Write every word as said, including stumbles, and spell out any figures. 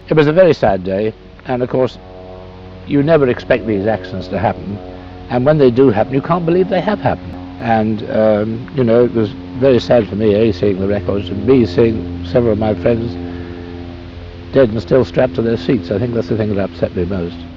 It was a very sad day, and of course you never expect these accidents to happen, and when they do happen you can't believe they have happened. And um, you know, it was very sad for me, A, seeing the records, and B, seeing several of my friends dead and still strapped to their seats. I think that's the thing that upset me most.